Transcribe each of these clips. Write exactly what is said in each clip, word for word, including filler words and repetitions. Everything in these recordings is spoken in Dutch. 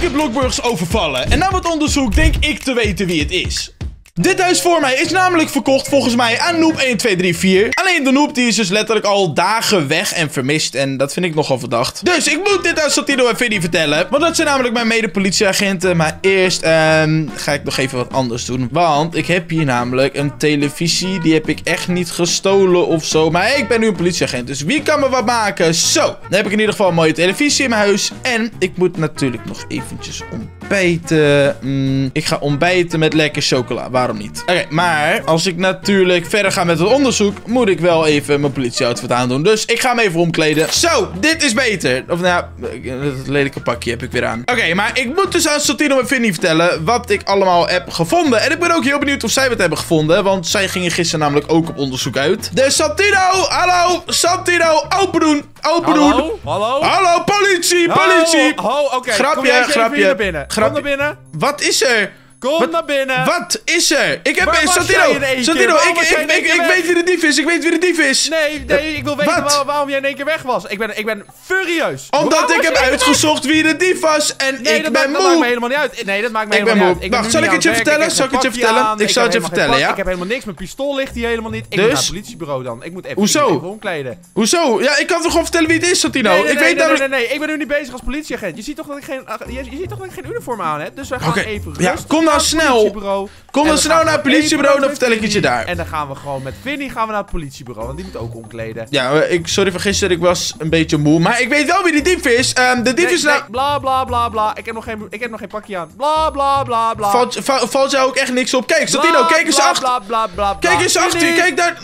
keer Bloxburgers overvallen. En na wat onderzoek denk ik te weten wie het is. Dit huis voor mij is namelijk verkocht volgens mij aan Noob een twee drie vier. Alleen de Noob die is dus letterlijk al dagen weg en vermist. En dat vind ik nogal verdacht. Dus ik moet dit aan Santino en Vinny vertellen. Want dat zijn namelijk mijn mede-politieagenten. Maar eerst um, ga ik nog even wat anders doen. Want ik heb hier namelijk een televisie. Die heb ik echt niet gestolen of zo. Maar ik ben nu een politieagent. Dus wie kan me wat maken? Zo. Dan heb ik in ieder geval een mooie televisie in mijn huis. En ik moet natuurlijk nog eventjes ontbijten. Mm, ik ga ontbijten met lekker chocola. Waarom niet? Oké, okay, maar als ik natuurlijk verder ga met het onderzoek, moet ik wel even mijn politieoutfit aandoen. Dus ik ga hem even omkleden. Zo, dit is beter. Of nou, het lelijke pakje heb ik weer aan. Oké, okay, maar ik moet dus aan Santino en Vinny vertellen wat ik allemaal heb gevonden. En ik ben ook heel benieuwd of zij wat hebben gevonden. Want zij gingen gisteren namelijk ook op onderzoek uit. Dus Santino, hallo, Santino, open doen. Open hallo? doen. Hallo? Hallo, politie, politie. Hallo, oké. Grapje, Kom jij grapje. even naar binnen. Grapje. Kom naar binnen. Wat is er? Kom wat, naar binnen. Wat is er? Ik heb... Waar was Santino, jij in één Santino, keer? ik, Was ik, jij in één ik, keer ik weg? weet wie de dief is. Ik weet wie de dief is. Nee, nee, ik wil weten Wat? waar, waarom jij in één keer weg was. Ik ben, ik ben furieus. Omdat Waarom ik was heb jij uitgezocht wie de dief was. En Nee, ik dat, ben maakt, dat maakt me moe. helemaal niet uit. Nee, dat maakt me Ik ben helemaal moe. niet uit. Ik ben Wacht, nu zal niet ik het je aan werk, vertellen? heb Zal ik het je geen vertellen? pakje Ik aan, zal het je heb helemaal vertellen, geen ja? pak. Ik heb helemaal niks. Mijn pistool ligt hier helemaal niet. Ik Dus? moet naar het politiebureau dan. Ik moet even, Hoezo? even omkleden. Hoezo? Ja, ik kan toch gewoon vertellen wie het is, Santino? Nee, nee, ik nee, weet nee, namelijk... nee, nee, nee. Ik ben nu niet bezig als politieagent. Je ziet toch dat ik geen, je, je ziet toch dat ik geen uniform aan heb? Dus we gaan Oké, even ja, rustig kom dan naar het snel. politiebureau. Kom En dan we snel gaan naar het gewoon politiebureau, even dan vertel ik het je Vinny. daar. En dan gaan we gewoon met Vinny gaan we naar het politiebureau, want die moet ook omkleden. Ja, ik, sorry voor gisteren, ik was een beetje moe. Maar ik weet wel wie de dief is. Um, de dief Nee, is nou... nee, bla bla bla bla. Ik heb nog geen, ik heb nog geen pakje aan. Bla bla bla bla. Valt, va- valt jou ook echt niks op? Kijk, Bla, Santino, kijk eens bla, achter. Bla bla bla bla. Kijk eens achter je, Vinny. kijk daar.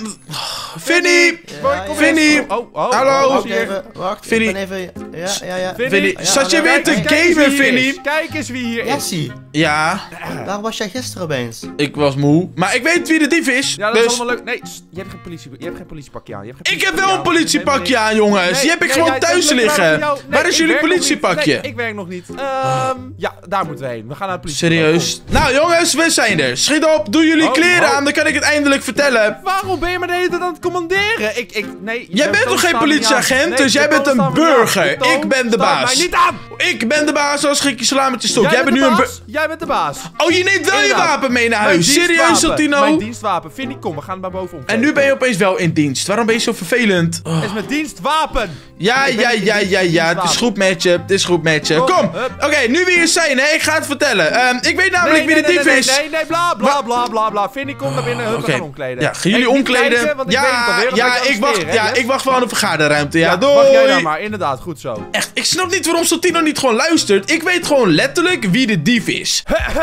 Vinny! Boy, kom Vinny. eens. Oh, oh, oh, Hallo. oh, Wacht hier. even, wacht. Vinny. Ik ben even... Ja, ja, ja. Vinny. Vinny, Ja, zat je ja, weer ja, te ja. Kijk eens gamen, wie hier Vinny? is. Kijk eens wie hier is. Jessie, Ja, waar was jij gisteren opeens? ik was moe. Maar ik weet wie de dief is. Ja, dat dus... is allemaal leuk. Nee, st, je hebt geen politie, je hebt geen politiepakje aan. Je hebt geen Ik heb wel een politiepakje politiepakje aan. aan, jongens. Nee, Die heb ik nee, gewoon jij- thuis dat lukt liggen. wel met jou. Nee, Waar is ik jullie werk nog niet. politiepakje? Nee, ik werk nog niet. Ehm, ja, daar moeten we heen. We gaan naar het politiebureau. Serieus? Nou, jongens, we zijn er. Schiet op, doe jullie Oh, kleren oh. aan, dan kan ik het eindelijk vertellen. Waarom ben je me de hele tijd aan het commanderen? Ik, ik, nee. Jij de bent toon toch geen staat me niet politieagent, aan. Nee, dus de jij toon bent een staat me niet aan. burger. De toon Ik ben de staat baas. mij niet aan. Ik ben de baas als Gekkie Sla met je stok. Jij, Jij bent nu de een baas. burger. Jij bent de baas. Oh, je neemt wel je Inderdaad. wapen mee naar Mijn huis. Serieus, dienstwapen. Santino? Mijn dienstwapen. Vinnie, kom, we gaan naar boven om. En nu ben je opeens wel in dienst. Waarom ben je zo vervelend? Oh. Het is mijn dienstwapen. Ja, Ik ben ja, niet in ja, dienst, ja, ja. Het is dienstwapen. goed met je. Het is goed met je. Kom, Kom. hup. Oké, nu wie het zijn, hè? Ik ga het vertellen. Ehm, ik weet namelijk Nee, wie de nee, dief nee, is. Nee, nee, nee, bla, bla, Wa- bla, bla, bla. Vinnie, kom naar binnen. Hup, Oké. we gaan omkleden. Ja, gaan jullie Hey, niet omkleden? kijken, want ik weet het alweer, ja, dan ja, ga je ik wacht, arresteren, ja, hè, ik wacht gewoon op de vergaderruimte. Ja, Ja, doei. wacht jij daar maar. Inderdaad, goed zo. Echt, ik snap niet waarom Santino niet gewoon luistert. Ik weet gewoon letterlijk wie de dief is.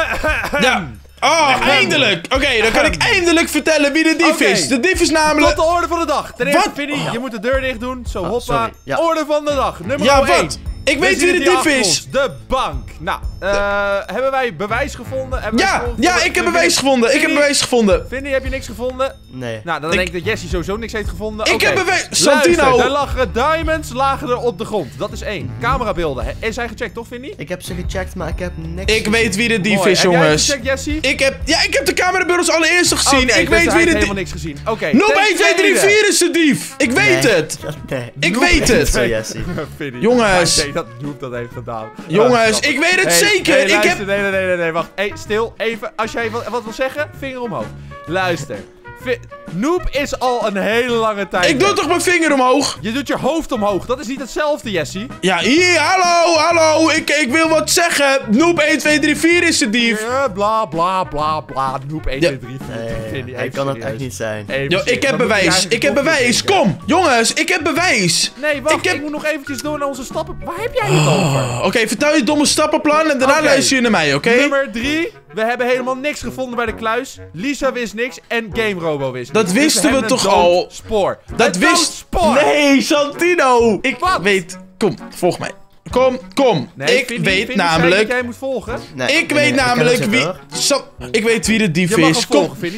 Ja. Oh, eindelijk! Oké, dan kan ik eindelijk vertellen wie de dief Oké. is. De dief is Tot namelijk... de orde van de dag. Ten eerste, Wat? Vinnie, je moet de deur dicht doen. Zo, hoppa. sorry. Ja. Orde van de dag. Nummer Ja, één. wat? Ik weet wie de dief is. De bank. Nou, eh, hebben wij bewijs gevonden? Hebben wij Ja, gevonden? ja, ik heb bewijs gevonden. Ik heb Vinnie? bewijs gevonden. Vinnie, heb je niks gevonden? Nee. Nou, dan Ik- denk ik dat Jessie sowieso niks heeft gevonden. Ik Oké. heb bewijs... Luister, Santino! er lagen diamonds lagen er op de grond. Dat is één. Camerabeelden. Hè, Is hij gecheckt, toch, Vinnie? Ik heb ze gecheckt, maar ik heb niks Ik weet wie de dief Mooi. is, Heb jij jongens. gecheckt, Jessie? Ik heb... Ja, ik heb de camerabeelden als allereerste gezien. Oké, Ik dus weet hij wie de heeft dief... helemaal niks gezien. Oké. Noob ten één twee drie tweede. vier is de dief. Ik weet Nee. het. Nee. Ik Noep weet is het. zo, Jessie. Vinnie. Jongens. Nee, dat Noob dat heeft gedaan. Jongens, Ah, ik weet het Hey, zeker. hey, Ik luister, heb... nee, nee, nee, nee, nee, wacht. Hey, stil, even. Als jij wat, wat wil zeggen, vinger omhoog. Luister. Vi Noob is al een hele lange tijd Ik doe weg. toch mijn vinger omhoog? Je doet je hoofd omhoog. Dat is niet hetzelfde, Jessie. Ja, hier, hallo, hallo. Ik, ik wil wat zeggen. Noob één twee drie vier is de dief. Ja, bla, bla, bla, bla. Noob één, Ja. twee, drie, vier. Nee, Vinnie, hij even kan het serieus. echt niet zijn. Even Yo, serieus. ik heb Dan moet je bewijs. eigenlijk Ik heb koffie bewijs. drinken. Kom, jongens, ik heb bewijs. Nee, wacht. Ik Ik, heb- moet nog eventjes door naar onze stappen. Waar heb jij het over? Oké, vertel je domme stappenplan en daarna Oké. luister je naar mij, oké? Nummer drie. We hebben helemaal niks gevonden bij de kluis. Lisa wist niks en Game Robo wist Dat niks. Dus wisten we hebben toch een al? dood spoor. Dat Een wist... dood spoor. Nee, Santino. Ik Wat? weet... Kom, volg mij. Kom, kom. Nee, ik Vinnie, weet Vinnie zei namelijk... dat jij moet volgen. Nee, Ik nee, weet nee, namelijk ken wie... het, hoor. Sa- ik weet wie de dief Je mag is. hem Kom. volgen, Vinnie. Kom maar.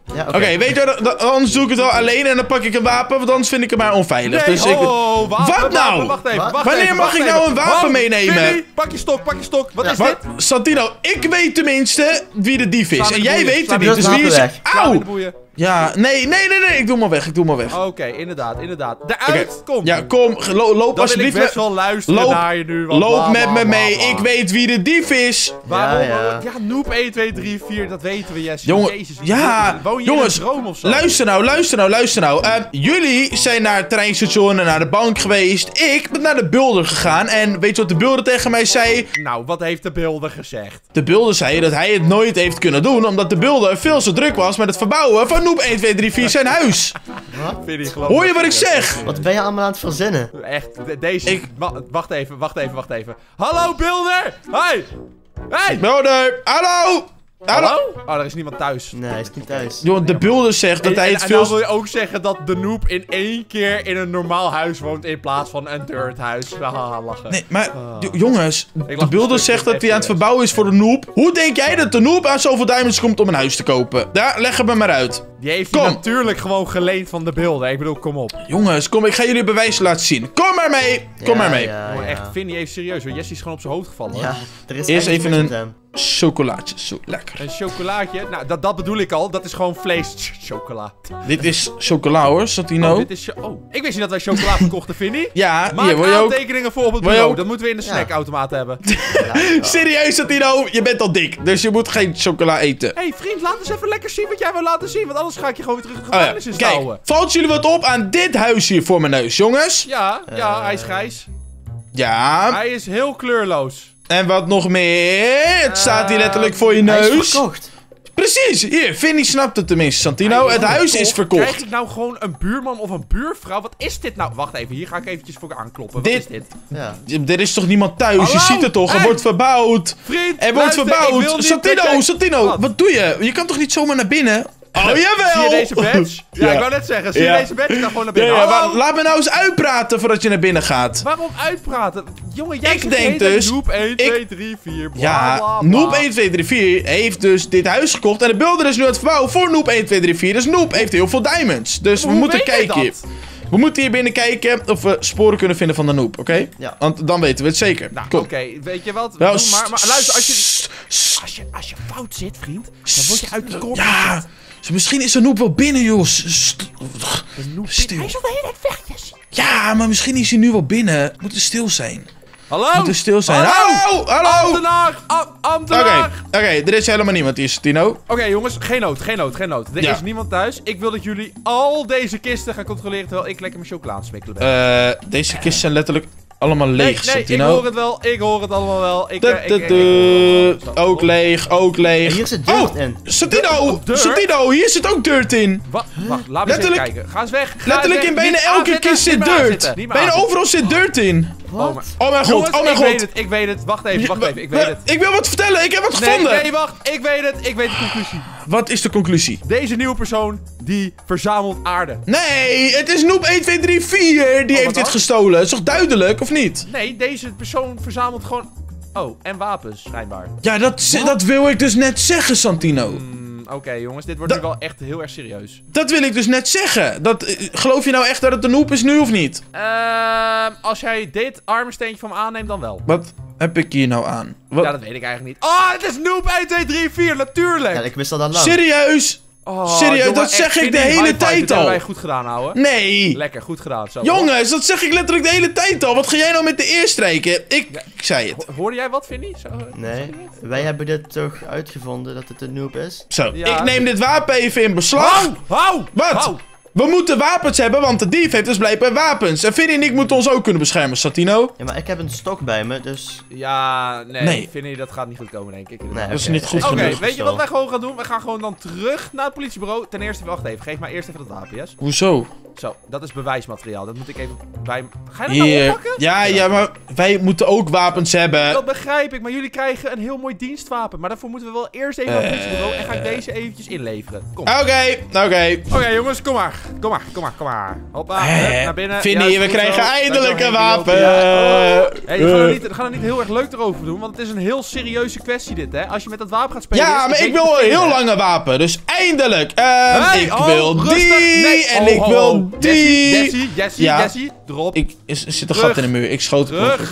Ja, oké. Oké, weet je wat, dan- anders doe ik het wel alleen en dan pak ik een wapen, want anders vind ik het maar onveilig. Nee, dus ik... oh, wapen, Wat wapen, nou? Wacht even, Wat? wacht Wanneer even, mag wacht ik nou even. een wapen Wacht, meenemen? Vinnie, pak je stok, pak je stok. Wat Ja. is Wat? dit? Santino, ik weet tenminste wie de dief is. Sla me En de jij boeien, weet sla het me niet, de dus wie is... wapen weg. Sla me in de Auw! boeien. Ja, nee, nee, nee, nee, ik doe maar weg, ik doe maar weg. Oké, inderdaad, inderdaad. Eruit, kom. Ja, kom, ge- lo- loop Dan wil ik alsjeblieft best met... wel luisteren Loop- naar je nu. want Loop bla, met bla, me bla, mee, bla. ik weet wie de dief is. Waarom? Ja, ja. Ja, Noob één, twee, drie, vier, dat weten we, Jesse. Jongen, Jezus, ja, woon je jongens, in een droom of zo? Luister nou, luister nou, luister nou. Eh, jullie zijn naar het treinstation en naar de bank geweest. Ik ben naar de builder gegaan en weet je wat de builder tegen mij zei? Nou, wat heeft de beelder gezegd? De builder zei dat hij het nooit heeft kunnen doen, omdat de builder veel te druk was met het verbouwen van Noob één, twee, drie, vier zijn huis. Vind je geloof Hoor je me? wat ik zeg? Wat ben je allemaal aan het verzinnen? Echt, de- deze... Ik- Wa- wacht even, wacht even, wacht even. Hallo, beelder! Hey! Hey! Builder, hallo! Hallo? Hallo? Oh, er is niemand thuis. Nee, hij is niet thuis. Jongen, de builder zegt dat En, hij en, het en nou veel... wil je ook zeggen dat de noob in één keer in een normaal huis woont in plaats van een dirt huis. Haha, lachen. Nee, maar jo- jongens, de lach builder een stuk zegt dat hij aan het F P S. verbouwen is voor de noob. Hoe denk jij dat de noob aan zoveel diamonds komt om een huis te kopen? Ja, leg het me maar uit. Die heeft hij Kom. natuurlijk gewoon geleend van de beelder. Ik bedoel, kom op. Jongens, kom, ik ga jullie bewijs laten zien. Kom maar mee, kom Ja, maar mee. Ja, Jongen, ja. echt, Vinnie heeft serieus hoor. Jesse is gewoon op zijn hoofd gevallen. hoor. Ja, er is Eerst echt even niks een- met hem. Chocolaatje, zo lekker. Een chocolaatje. Nou, dat, dat bedoel ik al. Dat is gewoon vlees. Ch- Chocola. Dit is chocola hoor, Santino. Oh, dit is... cho- Oh, ik wist niet dat wij chocola verkochten, Vinnie. Ja, Maak hier wil je ook... aantekeningen voor op het Wil je bureau. ook- Dat moeten we in de Ja. snackautomaat hebben. Serieus, Santino, je bent al dik, dus je moet geen chocola eten. Hé hey, vriend, laat eens even lekker zien wat jij wil laten zien. Want anders ga ik je gewoon weer terug de Oh ja, gevangenis in kijk, stouwen. valt jullie wat op aan dit huis hier voor mijn neus, jongens? Ja, ja, Eh. hij is grijs. Ja, Hij is heel kleurloos. en wat nog meer? Het staat hier Eh, letterlijk voor je Hij is neus. verkocht. Precies, hier, Vinnie snapt het tenminste, Santino. Hij Het huis is Krijg verkocht. ik nou gewoon een buurman of een buurvrouw? Wat is dit nou? Wacht even, hier ga ik eventjes voor aankloppen. Wat Dit- is dit? Ja. Er is toch niemand thuis? Je Hallo? ziet het toch, er Hey. wordt verbouwd. Vriend, Er wordt luister, ik wil verbouwd. niet Santino, dat jij- Santino, Wat? wat doe je? Je kan toch niet zomaar naar binnen? Oh, jawel! Zie je deze badge? Ja, Ja. ik wou net zeggen, zie Ja. je deze badge? Ik ga gewoon naar Ja, binnen. ja, Hallo? maar laat me nou eens uitpraten voordat je naar binnen gaat. Waarom uitpraten? Jongen, jij Ik zegt denk de hele dus- tijd Noob één, ik- twee, drie, vier, bla, Ja, bla, bla. Noob één twee drie vier heeft dus dit huis gekocht. En de builder is nu aan het verbouwen voor Noob één twee drie vier. Dus Noob heeft heel veel diamonds. Dus we Hoe moeten weet je kijken. dat? We moeten hier binnen kijken of we sporen kunnen vinden van de Noob, oké? Ja. Want dan weten we het zeker. Nou, Kom. oké, weet je wat? Wel, Doe maar, maar luister, als je, sst, sst, als je, als je fout zit, vriend, dan word je uit de kop Ja, gezet. dus misschien is de Noob wel binnen, joh. Sst, De Noob Stil. Hij is al de hele tijd weg, Jesse. Ja, maar misschien is hij nu wel binnen. Moet er stil zijn. Hallo? Moet er stil zijn. Hallo? Hallo, hallo. Ambtenaar! Am- Oké, ambtenaar! oké, er is helemaal niemand hier, Tino. Oké, jongens, geen nood, geen nood, geen nood. Er Ja. is niemand thuis. Ik wil dat jullie al deze kisten gaan controleren terwijl ik lekker mijn chocola aan het smikkelen ben. Eh, deze kisten zijn letterlijk allemaal nee, leeg, nee, ik Santino. hoor het wel, ik hoor het allemaal wel. Ik, Du- eh, ik, du- ik- du- ik- ik- Ook leeg, ook leeg. En hier zit dirt Oh, in. Santino, Dirt? Santino, hier zit ook dirt in. Wa- Wacht, laat me eens even Letterlijk- kijken. Ga eens weg. Ga Letterlijk eens in weg. bijna Niet elke aanzitten, kist niet zit meer dirt. aanzitten, niet meer Bijna aanzitten. overal zit dirt in. Oh, maar- Oh mijn god, Jongens, oh mijn ik weet god. het, ik weet het. Wacht even, wacht even, ik weet het. Ik wil wat vertellen, ik heb wat Nee, gevonden. nee, wacht, ik weet het, ik weet de conclusie. Wat is de conclusie? Deze nieuwe persoon, die verzamelt aarde. Nee, het is Noob één twee drie vier die heeft dit dan? gestolen. Is toch duidelijk, of niet? Nee, deze persoon verzamelt gewoon... Oh, en wapens, schijnbaar. Ja, dat, dat wil ik dus net zeggen, Santino. Hmm, Oké, jongens, dit wordt Da- nu wel echt heel erg serieus. Dat wil ik dus net zeggen. Dat, eh, geloof je nou echt dat het een Noob is nu of niet? Ehm, als jij dit armensteentje van me aanneemt, dan wel. Wat heb ik hier nou aan? Wat? Ja, dat weet ik eigenlijk niet. Oh, het is Noob één, twee, drie, vier, natuurlijk! Ja, ik wist al dat lang. Serieus? Oh, serieus, jongen, dat echt, zeg ik vind de die hele high five, tijd dit hebben al. wij goed gedaan, ouwe. Nee. Lekker, goed gedaan. Zo. Jongens, dat zeg ik letterlijk de hele tijd al. Wat ga jij nou met de eerstrijken? Ik, ik zei het. Ho- Hoorde jij wat, Vinnie? Zo, Nee, wij hebben dit toch uitgevonden dat het een noob is? Zo, Ja. ik neem dit wapen even in beslag. Hou! Hou! Wat? Hou! We moeten wapens hebben, want de dief heeft dus blijkbaar wapens. En Vinnie en ik moeten ons ook kunnen beschermen, Santino. Ja, maar ik heb een stok bij me, dus... Ja, nee, Nee. Vinnie, dat gaat niet goed komen, denk ik. Nee, Dat is oké. niet goed Oké, genoeg. weet je wat wij gewoon gaan doen? We gaan gewoon dan terug naar het politiebureau. Ten eerste, wacht even. Geef maar eerst even dat wapen, yes? Hoezo? Zo, dat is bewijsmateriaal. Dat moet ik even bij... Ga je dat nou Hier. oppakken? Ja, ja, maar wij moeten ook wapens hebben. Dat begrijp ik, maar jullie krijgen een heel mooi dienstwapen. Maar daarvoor moeten we wel eerst even naar het politiebureau en ga ik deze eventjes inleveren. Kom. Oké, oké. Oké jongens, kom maar. Kom maar, kom maar, kom maar. Hoppa, hup, naar binnen. Vinnie, Juist, we goed krijgen zo. eindelijk een Dankjewel, wapen. Henkie, ja. Oh. Hey, we gaan er Eh. niet, we gaan er niet heel erg leuk erover doen, want het is een heel serieuze kwestie dit, hè. Als je met dat wapen gaat spelen... Ja, is- maar weet ik je wil het een heel vinden, hè? lange wapen. Dus eindelijk. Ehm, Hey, ik oh, wil rustig. die. Nee, En oh, ik oh, wil oh. die. Jessie, Jessie, Ja. Jessie, drop. Ik, is, er zit een Terug. gat in de muur. Ik schoot... Terug.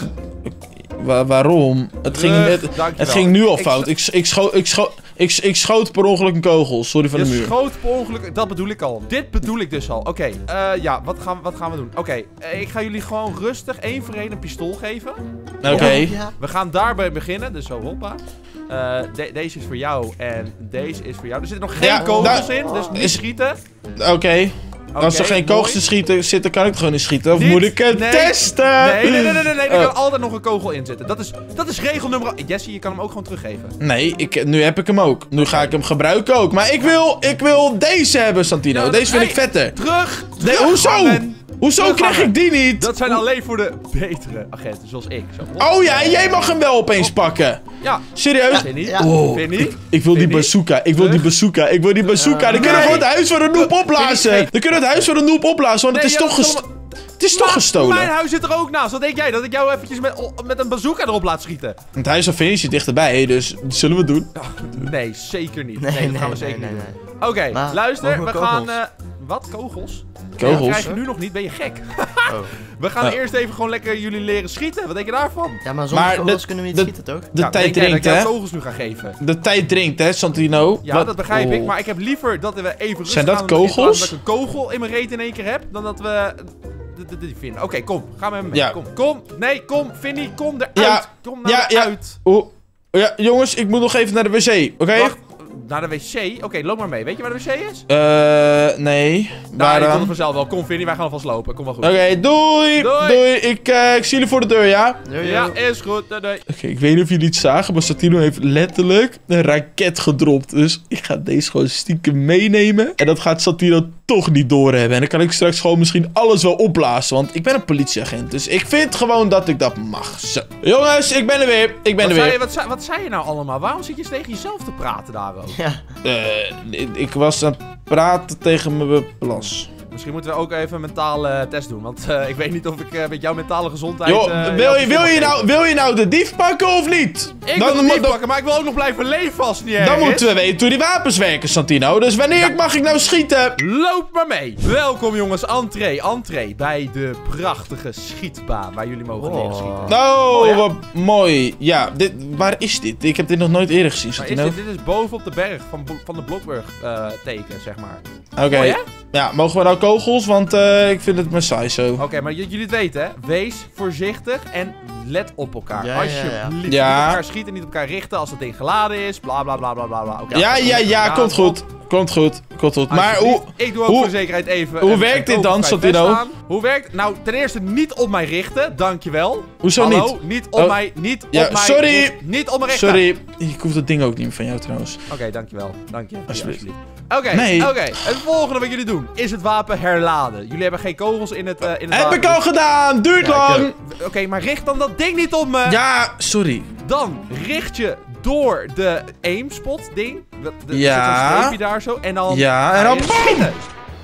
Wa- waarom? Het ging, Terug. net, Dankjewel. het ging nu al Ik fout. Ik, ik, schoot, ik, schoot, ik, ik schoot per ongeluk een kogel. Sorry van de Je muur. schoot per ongeluk, dat bedoel ik al. Dit bedoel ik dus al. Oké, eh, ja, wat gaan, wat gaan we doen? Oké, eh, ik ga jullie gewoon rustig één voor één een pistool geven. Oké. Ja. We gaan daarbij beginnen, dus zo hoppa. Eh, de- deze is voor jou en deze is voor jou. Er zitten nog geen Ja, kogels daar- in, dus niet is- schieten. Oké. Als er Oké, geen mooi. kogels te schieten zitten, kan ik er gewoon in schieten. Of Niet- moet ik het nee. testen? Nee, nee, nee, nee, nee, nee. Er Oh. kan altijd nog een kogel in zitten. Dat is, dat is regel nummer... Jesse, je kan hem ook gewoon teruggeven. Nee, ik, nu heb ik hem ook. Nu ga ik hem gebruiken ook. Maar ik wil, ik wil deze hebben, Santino. Ja, Deze vind hey, ik vetter. Terug! Nee, terug, hoezo? hangen. Hoezo Terughangen. krijg ik die niet? Dat zijn alleen voor de betere agenten, zoals ik. Zo. Oh ja, en jij mag hem wel opeens pakken. Ja. Serieus? Vinnie? Ja. Oh, Vinnie? ik, ik wil die Vinnie? bazooka. Ik wil die Terug. bazooka. Ik wil die bazooka. Dan kunnen we Nee. gewoon het huis van een noob Vinnie, opblazen. nee. Dan kunnen we het huis van een noob opblazen. Want het Nee, is ja, toch dat gestolen. zal- Het is toch Maar gestolen. Mijn huis zit er ook naast. Wat denk jij? Dat ik jou eventjes met, met een bazooka erop laat schieten? Het huis van Vinnie zit dichterbij. Dus dat zullen we doen. Nee, zeker niet. Nee, Nee, dat nee, gaan we nee, zeker nee, niet nee. doen. Oké, Maar luister. mogen We we gaan... kogels? eh, wat? Kogels? Kogels? Dat krijg je nu nog niet. Ben je gek? Oh. We gaan Ja. eerst even gewoon lekker jullie leren schieten. Wat denk je daarvan? Ja, maar zonder Maar kogels de- kunnen we niet de- schieten, toch? De Ja, tijd denk jij dringt, dat ik hè? jou kogels nu ga geven? De tijd dringt, hè, Santino? Ja, Wat- dat begrijp ik. Oh. Maar ik heb liever dat we even rustig Zijn dat gaan met het kogels? Dat ik een kogel in mijn reet in één keer heb, dan dat we... d- d- Die vinden. Oké, kom. Ga met me mee. Ja. Kom. Kom. Nee, kom. Vinnie, kom eruit. Ja. Kom naar Ja, de ja. uit. Oeh. Ja, jongens, ik moet nog even naar de wc, oké? Wacht. Naar de wc? Oké, loop maar mee. Weet je waar de wc is? Eh, nee. Nou, Waar je komt dan? er vanzelf wel. Kom, Vinnie. Wij gaan alvast lopen. Kom wel goed. Oké, doei. Doei. Doei. Ik, eh, ik zie jullie voor de deur, ja? Yo, yo. Ja, is goed. Doei, doei. Oké, ik weet niet of jullie het zagen, maar Santino heeft letterlijk een raket gedropt. Dus ik ga deze gewoon stiekem meenemen. En dat gaat Santino toch niet doorhebben. En dan kan ik straks gewoon misschien alles wel opblazen. Want ik ben een politieagent. Dus ik vind gewoon dat ik dat mag. Zo. Jongens, ik ben er weer. Ik ben Wat er zei, je, weer. wat, zei, wat zei je nou allemaal? Waarom zit je eens tegen jezelf te praten daarover? Ja. Eh, ik- ik was aan het praten tegen mijn plas. Misschien moeten we ook even een mentale test doen. Want eh, ik weet niet of ik eh, met jouw mentale gezondheid... Joh, eh, wil, jou je, te wil, veel je mag nou, geven. wil je nou de dief pakken of niet? Ik Dan wil het moet- niet dan- pakken, maar ik wil ook nog blijven leven als het niet erg Dan is. moeten we weten hoe die wapens werken, Santino. Dus wanneer mag ik nou schieten? Loop maar mee. Welkom jongens, entree, entree bij de prachtige schietbaan waar jullie mogen Oh. leren schieten. Oh, Mooi, hè? wat mooi. Ja, dit, waar is dit? Ik heb dit nog nooit eerder gezien, Maar is Santino. dit, dit is boven op de berg van, Bo- van de Blokburg eh, teken, zeg maar. Oké. Mooi, hè? Ja, mogen we nou kogels? Want eh, ik vind het maar saai zo. Oké, maar j- jullie het weten hè. Wees voorzichtig en let op elkaar. Ja, ja, ja. Alsjeblieft. Ja. Niet op elkaar schieten, niet op elkaar richten als het ding geladen is. Bla bla bla bla bla. bla. Oké, Ja, ja, ja, ja, komt goed. Komt goed, komt goed. Maar hoe... Alsjeblieft. Ik doe ook hoe- voor de zekerheid even... hoe een- werkt een dit kogel dan, bij het Santino? vest aan. Hoe werkt... Nou, ten eerste niet op mij richten. Dankjewel. Hoezo Hallo? niet? Niet op Oh. mij... Niet Ja, op mij... sorry. richt- Niet op me richten. Sorry, ik hoef dat ding ook niet meer van jou trouwens. Oké, dankjewel. Dank je. Ja, Alsjeblieft. Oké, Nee. oké. Het volgende wat jullie doen is het wapen herladen. Jullie hebben geen kogels in het, eh in het Heb wapen. ik al gedaan, duurt Ja, ik lang. Oké, maar richt dan dat ding niet op me. Ja, sorry. Dan richt je door de aimspot ding. Dat- de- er Ja. zit zo'n streepje daar zo. En dan Ja, ga en dan je bam! schieten.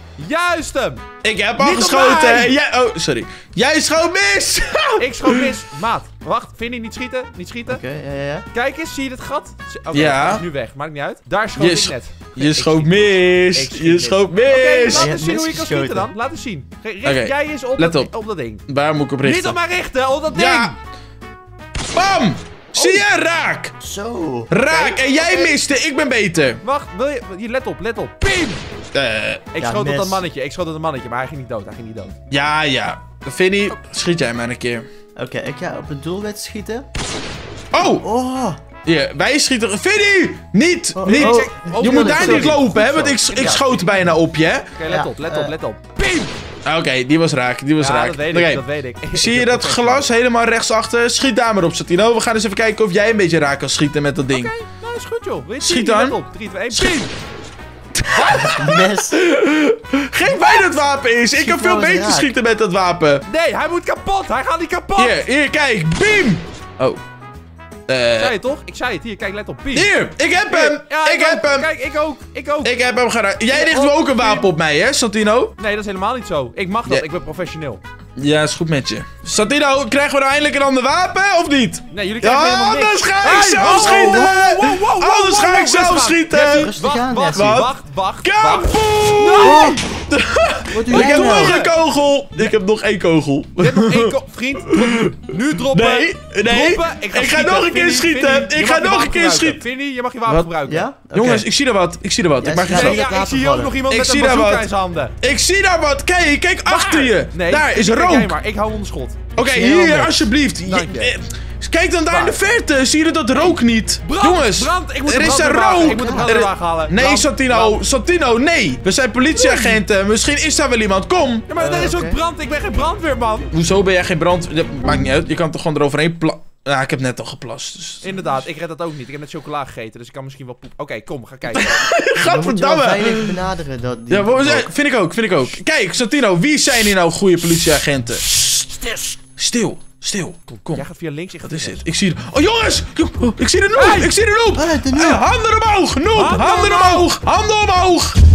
Juist hem. Ik heb al Niet op geschoten. mij! En jij... Oh, sorry. Jij schoot mis. Ik schoot mis. Maat, wacht. Vinnie, niet schieten. Niet schieten. Oh. Oké, ja, ja, ja. Kijk eens, zie je het gat? Oké, Ja. hij is nu weg. Maakt niet uit. Daar schoot Je ik sch- net. Je Ik schoot schiet mis. Ik schiet Je mis. schoot Oké, mis. laat Je eens hebt zien hoe je kan misgeschoten. schieten dan. Laat eens zien. Richt Oké, jij eens op, let dat, op. op dat ding. Waar moet ik op Niet richten? op mij richten, op dat ding. Ja. Bam. Zie je? Raak. Zo. Raak. En jij oké. miste. Ik ben beter. Wacht, wil je... Hier, let op, let op. Pim! Eh, Ik Ja, schoot op mis. dat mannetje. Ik schoot op dat mannetje, maar hij ging niet dood. Hij ging niet dood. ja, ja. Vinnie, schiet jij maar een keer. Oké, ik ga op het doelwit schieten. Oh. Oh. Hier, wij schieten. Vinnie! Niet! Oh, niet! oh, je oh, moet sorry, daar sorry. niet lopen, hè? Goed Want zo. ik, ik Ja. schoot bijna op je, hè? Oké, let Ja, op, let eh. op, let op. Pim! Oké, die was raak. Die was Ja, raak. dat weet Oké. ik, dat weet ik. Zie je dat glas helemaal rechtsachter? Schiet daar maar op, Santino. We gaan eens even kijken of jij een beetje raak kan schieten met dat ding. Oké, nou is goed joh. Wil je het Schiet zien? dan. Let op. drie, twee, één. Schiet! Mes. Geef mij dat wapen eens. Ik kan veel wel eens beter raak. schieten met dat wapen. Nee, hij moet kapot. Hij gaat niet kapot. Hier, hier, kijk. Beam. Oh. Ik Eh... zei het toch? Ik zei het. Hier, kijk, let op. Piep. Hier, ik heb hem! Ja, ik heb ook. hem! Kijk, ik ook. Ik ook. Ik heb hem geraakt. Jij richt nu ook een wapen op mij, hè, Santino? Nee, dat is helemaal niet zo. Ik mag dat. Ja. Ik ben professioneel. Ja, is goed met je. Santino, krijgen we nou eindelijk een ander wapen, of niet? Nee, jullie krijgen Ja, helemaal niks. anders ga ik Hey, zelf wow, schieten! wow, wow, wow, wow, Anders wow, ga wow, ik zelf rustig aan. schieten! Jesse, Rustig Wacht, aan, wacht, Jesse. Wat? wacht, wacht, wacht. Kapoen! Wat doe Ik jij heb nog nou? een kogel! Ik heb nog één kogel. Je hebt nog één ko- Vriend, drop- nu droppen. Nee, nee. Droppen. Ik ga, Ik ga schieten. nog een keer Vinnie, schieten. Vinnie, je Ik mag ga je nog wapen een keer gebruiken. schieten. Vinnie, je mag je wapen Wat? gebruiken. Ja? Oké. Jongens, ik zie er wat. Ik zie er wat. Ja, Ik maak ze geen gaan Nee, grap. ja, ik zie hier ook nog iemand Ik met zie een daar bazooka wat. in zijn handen. Ik zie daar wat. Kijk, kijk achter je. Nee, Daar is kijk rook. jij maar. Ik hou onder schot. Oké, zie hier, helemaal alsjeblieft. Je- Dank je. eh, Kijk dan daar in de Waar? verte. Zie je dat rook niet? Brand, Jongens, brand. Ik moet er de is een brandweerwagen- rook. Ik moet de Er- brandweerwagen halen. Nee, Brand, Santino. brand. Santino, nee. We zijn politieagenten. Misschien is daar wel iemand. Kom. Ja, maar er is oké. ook brand. Ik ben geen brandweerman. Hoezo ben jij geen brand... Ja, maakt niet uit. Je kan toch gewoon eroverheen pla... Ja, ik heb net al geplast. Dus... Inderdaad, ik red dat ook niet. Ik heb net chocola gegeten, dus ik kan misschien wel poep. Oké, kom, ga kijken. Dan moet je wel Gadverdamme. veilig benaderen. Dat die Ja, wat was rook. hij? Vind ik ook, vind ik ook. Kijk, Santino, wie zijn hier nou goede politieagenten? Stil, stil. Kom, kom. Jij gaat via links, ik ga Wat is via dit? rechts. Ik zie... Oh, jongens! Ik zie de Noep! Hey! Ik zie de Noep! Ah, de Noep. Hey, handen omhoog! Noep! Handen Handen omhoog! omhoog! Handen omhoog!